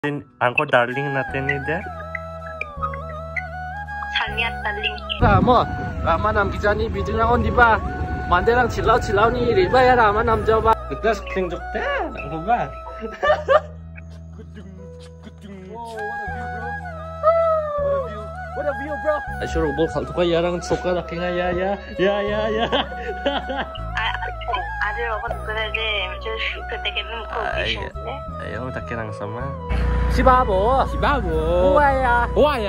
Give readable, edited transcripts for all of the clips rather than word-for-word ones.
Angko darling natin ni deh. Sangat darling. Rama nam kijani bidung on di ba. Manderang cilau ni riba ya Rama nam jawab. Kita sering jok deh, angko ba. What a view, bro. Asyur bol kalau tuh yarang suka lagi ya. 아들 어디 그래지 저 그때 걔는 거기셨네. Ayo takirang sama. 시바보. 우와야.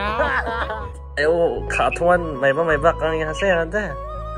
Ayo katungan may ba kang ihasaya deh.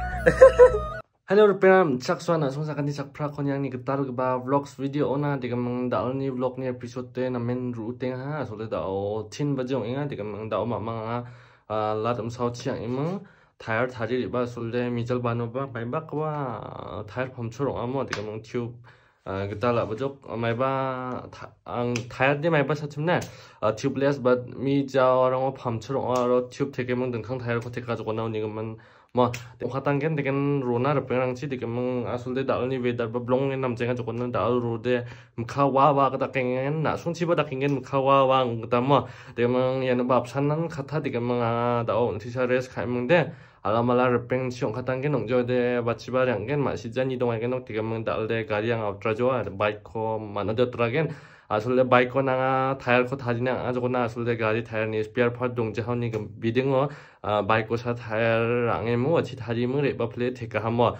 Hello rupiam chak suana song sakani chak pra konyang ni getaru ba vlogs video ona diga mang dal ni vlog ni episode te na men routine ha so le da o 10 bajong inga diga mang da ma ma lat sau chiang imang tire thari ba sulde mijal bano ba bai ba kwa tire phomchur amo diga mang tube getala bajok mai ba ang tire de mai ba satimne tubeless but mi ja orang phomchur aro tube theke mang dengkhang tire ko theka jok na ni man 뭐 화단겐 되겐 로나르 페랑치 되게 뭐 아술데 달니 웨더 블롱에 남쟁아 조건은 달 로데 카와와 그다 깽엔 나 손치보다 깽엔 카와와 그다 뭐 되게 뭐 얘는 밥 산난 카타 되게 뭐 다오 티샤레스 가면데 알라말라 르팽 시용 카탄겐 농조데 바치바량겐 마시잔 이동하겐 되게 뭐 달데 가리앙 아웃라조 바이코 마나더트라겐 아술레 바이코 나가 타이어 코 타지나 아저거나 아술레 가리 타이어 니 스피어 파트 동제 하니 그 비딩어 바이코 사 타이어 랑에 뭐 지 타지 뭐 레바 플레이 테카 하모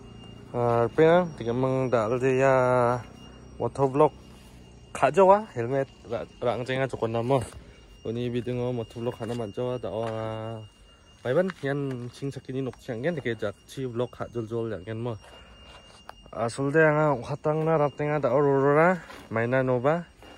페나 되게 멍다르야 모토블록 가져와 헬멧 랑쟁아 저거나 뭐 오니 비딩어 모토블록 하나 만져와 나와 바이반 얀 칭삭기니 녹지 않겐 되게 작지 블록 가졸졸 양겐 뭐 asulde anga hatangna raptenga da aurora maina nova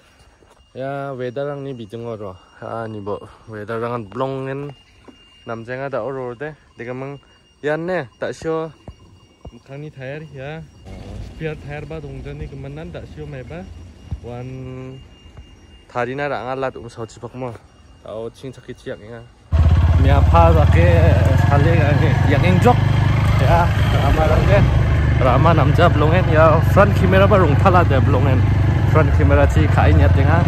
ya weather ang ni bijengoro ani bo weather ang blongen namjenga da aurora de mang yanne ta sho khani thair ya spare thair ba dongjani kemenan da sho meba wan tharina ranga lat sauchi bakmo au chingchaki chiak nga mia pha ba ke sale yang engjok ya amarangge Rama namja blongen ya front camera ba rung thala de blongen front camera chi khai nya tenga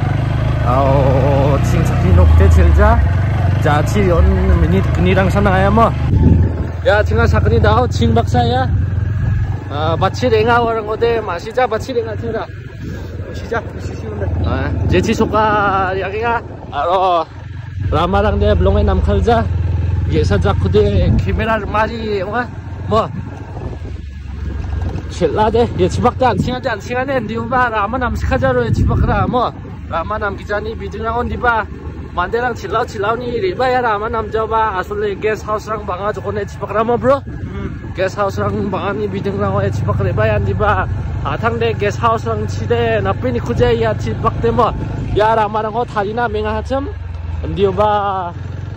au ching chaki nokte chelja ja chi on minute knirang sana aya mo ya chinga sakni dao ching baksa ya bachi renga warang ode masija bachi renga thera sija sisiunde jechi soka yaginga aro Rama rang de blongen nam khalja yesa jakude camera mari mo 칠라데 예 집밖에 안 칭하네 니우바 라마남 스카자로 집밖라 뭐 라마남 기자니 비드랑 온디바 만데랑 칠라우니 리바야 라마남 저바 아술레 게스하우스랑 방아 조건에 집밖라 뭐 브로 게스하우스랑 방아니 비드랑 오 집밖라 리바야 니바 아탕데 게스하우스랑 치데 나쁘니 쿠제야 집밖데 뭐야 라마랑 거 다리나 맹하참 니우바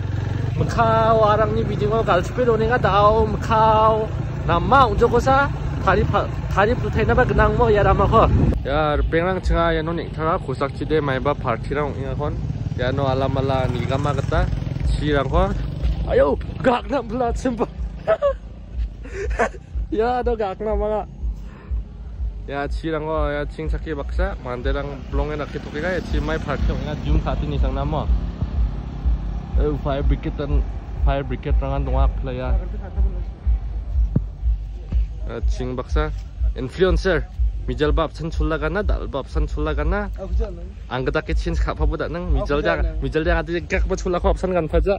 무카와랑니 비딩어 갈츠페로네가 다오 무카오 남마 운조고사 tarif lutai na ba genang mo ya rama ko ya pengrang chenga ya no nik thara khosak chide mai ba party rang inga kon ya no alamala ni gama gata chirang ko ayo gak na bla simpa ya do gak na ma ya chirang ko ya chingchaki baksa manderang blonge na kitoke ga chi mai party inga jum khati ni sang na mo fire brigade rangan dongak playa 칭 박사 인플루언서 미절밥 산출라가나 달밥 산출라가나 안 그다게 친 카파보다는 미절장 아들 각바 출라고 없산 간 파자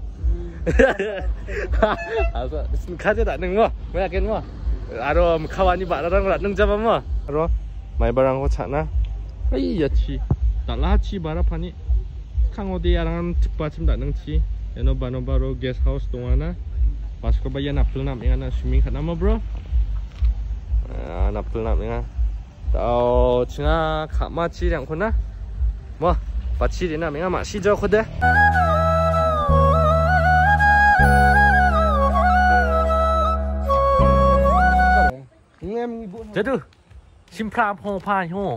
아서 카제 다는 거 뭐야 겐거 아로 카와니 바라랑 라능 잡아 뭐 아로 마이바랑 거 차나 아이 야치 달라치 바라파니 강오디야랑 특바침 다능 치 에노 바노바로 게스트하우스 동안나 마스코바야 나플남 잉아나 스밍 하나마 브로 napul nga tao chinga khama chi rang khona mo pachi dina menga ma si jo khode jadu simpra pho pha ho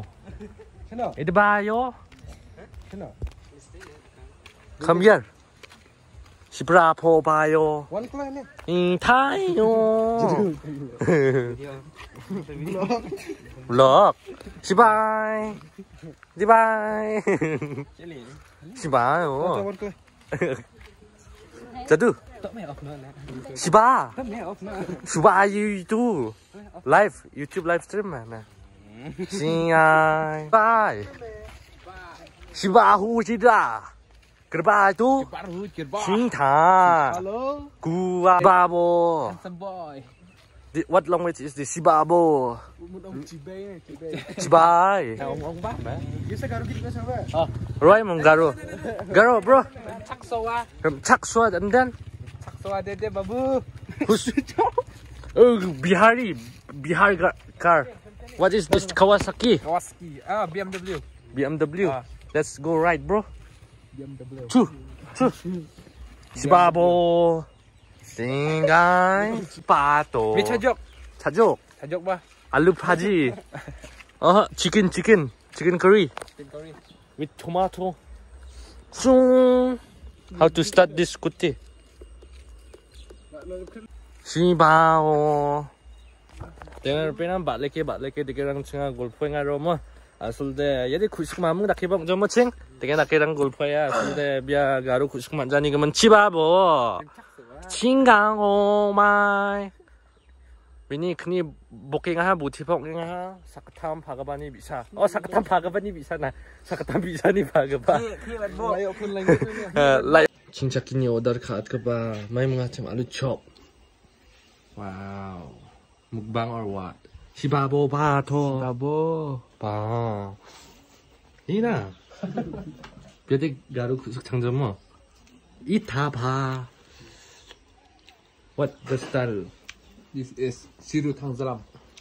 edba yo come here 시브라포 봐요. 타요. 블럭. 시바이. 시바이. 시바요. 자두. 시바. 시바 유튜브. 라이브. 유튜브 라이브 스트림 mà. 시아이. 바이. 시바후 시다. Kerbau itu Cinta Gua Babo. What language is this? Sibabo. Cibai. Rồi mong Garo. Garo bro. Chakswa and then babu. Bihari car. What is this? Kawasaki. BMW. Let's go right bro. Two. Sibabo. Tingay. Pato. Chajok. ba? Aloo bhaji. Chicken curry. With tomato. So, how to start this kuti? Sibao. Dengan penam balik ke dikerang cenga golpoy ngaro mo. Asulde jadi kusuk mamung dak kebang jomo cing. Dengan akerang golpoya asulde biar garu kusuk manjani kemen cibabo. Cinggang mai. Bini kini booking ha buti booking ha sakatam bhagabani bisa. Sakatam bhagabani bisa na. Sakatam bisa ni bhagaba. Cinca kini order kat ke ba. Mai mengatem alu chop. Wow. Mukbang or what? Sibabo ba to. Sibabo. Ba. Ina. Biar garu kusuk 장점 mo. Ita ba. What the style? This is siru tangzalam.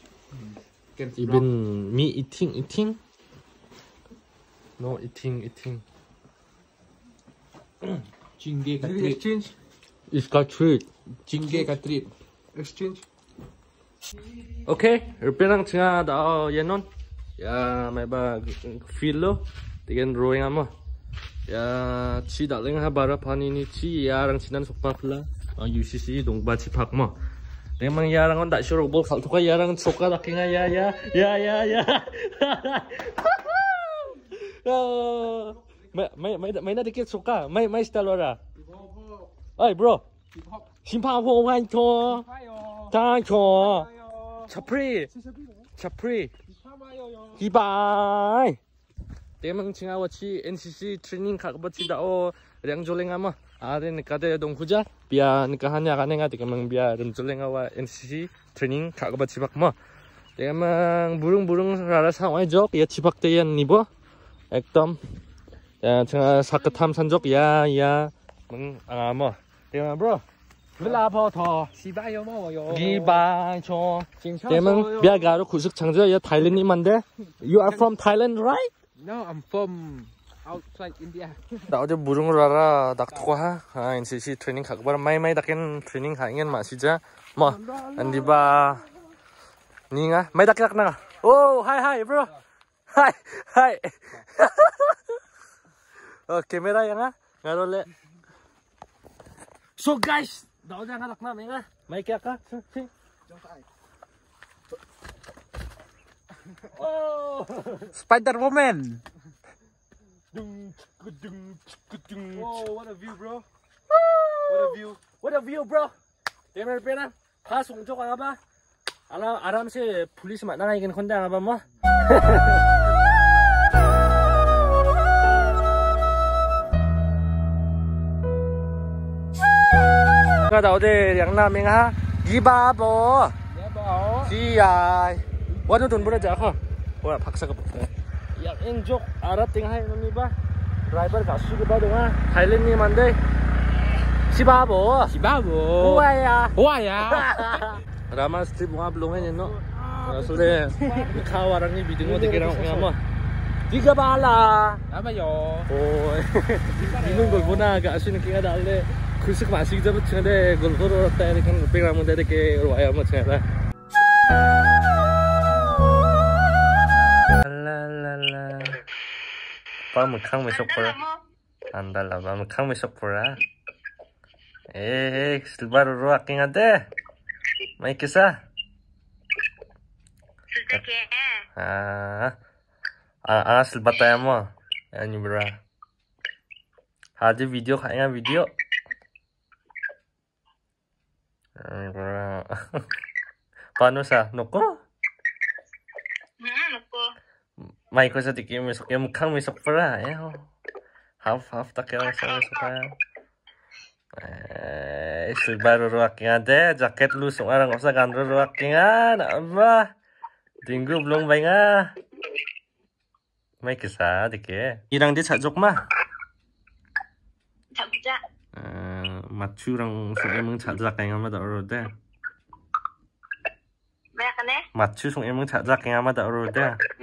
Even me eating? No eating. Jingge ka treat. Exchange. It's got treat. Jingge ka treat. Exchange. Okay, repenang cenga da yenon. Ya mai ba filo. Tigan drawing ama. Ya chi da leng ha bara pani ni chi yarang chinan sokpa phla. UCC dongba chi phak mo. Memang yarang on tak sure bol khal thuka yarang soka dakinga ya. Mai na dikit soka. Mai style ora. Oi bro. Simpa ho wan to. Ta cho. Chapri. Hibai. Memang cenga wachi NCC training khak ba chi da o riang joleng ama. Ada nikade dong huja. Biar nikahannya kan enggak memang biar remjoleng awa NCC training kak ba cibak mo. Memang burung rara sawai jok ya cibak teyan nibo. Ekdom. Ya cenga saketam sanjok ya meng mo. Memang bro. Belapo to. Sibayo mo yo. Gibai cho. Memang biar garu kusuk changja ya Thailand ni mande. You are from Thailand right? No, I'm from outside India. 나 어제 무릉을 알아 낙토가 NCC 트레이닝 가고 바로 마이 닥엔 트레이닝 가ingen 마시자 뭐 안디바 닝아 마이 닥게 나가 오 하이 bro 하이 카메라 양아 nga롤레 so guys 나 어제 하나 낙나 맹아 마이 깍까 오 Spider Woman. Oh, what a view, bro. What a view, bro. Demar pena. Khas ungchok ang ba? Aram se police mat na ngin khonda ang ba mo? Ka daw de yang na ming ha. Gibabo. Siai. Wano dun bura ja kha. Wa paksa ka. Yang enjok Arab tinghay nami ba? Driver kasu ke ba donga Thailand ni mande. Sibabo. Huaya. Rama strip mga blongan no. Sule kawarang ni biding mo tikirang ngamo. Diga bala. Tama yo. Oy. Inung golbona ga asin kinga dalle. Kusuk masig jab chade golboro ta kan program mo dere ke waya mo chada. Ba một khang mới sốc ra, anh ta là ba một khang mới sốc ra, 실바로로 아킹 한데. 마이크사. 술때게. 실바타야 뭐. 아니 뭐라. 아주 비디오 가야 비디오. Paano sa? Noko? Noko. May ko sa tiki misok. Yung mukhang misok para. Half takirang sa misok pa. Silbaro ruwaki nga de. Jacket lusong arang ko sa gandro ruwaki nga. Aba. Dinggo blong bay nga. May kisa tiki. Irang di chajok ma. 잡자. 맞추랑 송에멍 찾아 갱하마다 어로데. 뭐야까네? 맞추 송에멍 찾아 갱하마다 어로데.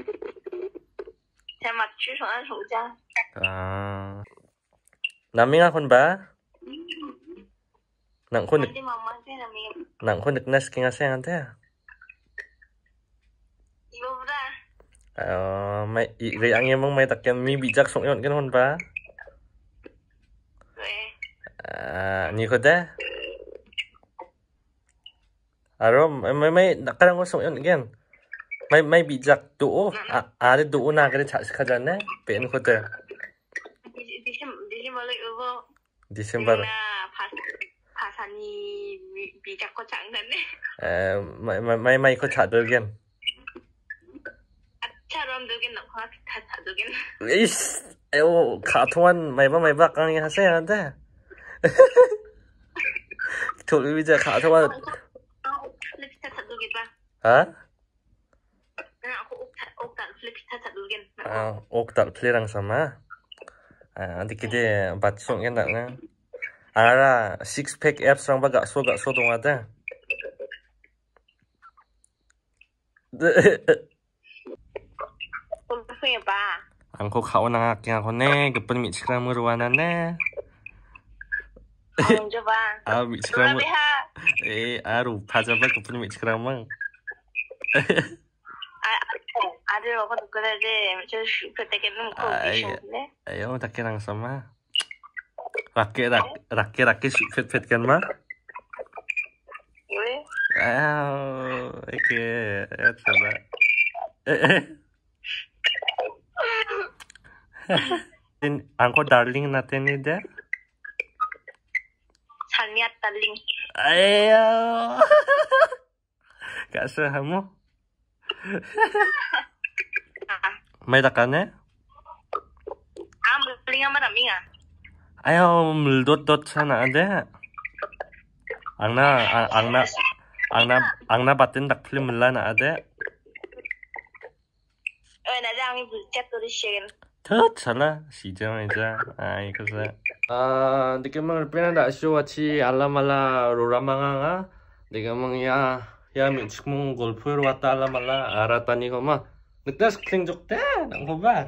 제 맞추 손안 송자. 남밍아 콘바. 낭콘 어디 mamante nami. 낭콘 늑나스 갱하세한테. 이거보다. May ang emang may takyan mi bijak song yon kan ba? Ni ko da. Aro may nakarang ko song yon again. May bijak duo. Are duo na kare chas ka jane. Pen ko da. December. 파산이 비자코 장난네. May ko chadol again. 처럼 두긴 넣고 다 두긴. 이씨, 아유 카통한 마이바 강의 하세요 한데. 돌비자 카통한. 플립스타 다 두긴 봐. 아? 옥달 플립스타 다 두긴. 옥달 플리랑 sama. Nanti kita batsong enak na. Ara six pack apps rang ba gak so dong ada. Angko kau nang aking ako ne, gapon mi chikram ruwana ne. coba. Mi chikram. Aru paja ba gapon mi chikram mang. 아들 먹어 그래야지. 저 그때는 거기셨네. Ayo takirang sama. Rakke fit kan ma? 왜? Oke, coba. Angko darling natin ni de. 살미야 달링. Ayo. Kasa mo. May dakane? 물링아 말아밍아. Ayo, muldot sana ade. Angna batin dak film mulana ade. 나장이 불짝도리 시간. Tala 시장 이제 그래서 느낌을 빼는다 쇼와치 알라말라 로라망아 내가 뭐야 미치면 골프로 왔다 알라말라 알았다니 거마 늑다 스크린 적대 난거봐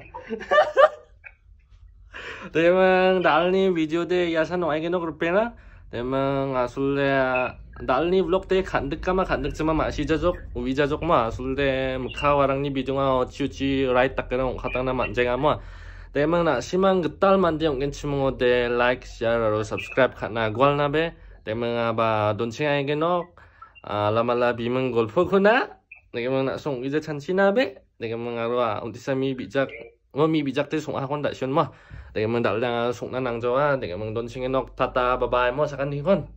대망 달니 비디오 대 야산 와이게노 그룹페나 대망 아술레 달니 블록 대 간득까마 간득지마 마시자족 위자족 마 아술레 무카와랑니 비중아 치우치 라이트 닦으랑 가땅나 만쟁아 뭐 대망 나 심한 그딸 만데 용겐 치몽어 대 라이크 샤라로 subscribe 칸나 gwal나베 대망 아바 돈칭아이게노 라말라 비문 골프구나 내가 나 송 이제 찬치나베 내가 아로아 온디사미 비작 미 비작 대 송학원 다시온 뭐 내가 달랑 송나낭저와 내가 돈칭에 넉 타타 바바이 뭐 사간 이건